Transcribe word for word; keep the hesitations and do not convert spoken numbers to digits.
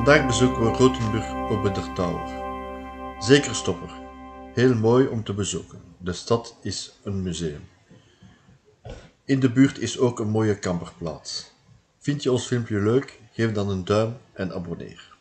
Vandaag bezoeken we Rothenburg op de Tower. Zeker stopper. Heel mooi om te bezoeken. De stad is een museum. In de buurt is ook een mooie kamperplaats. Vind je ons filmpje leuk? Geef dan een duim en abonneer.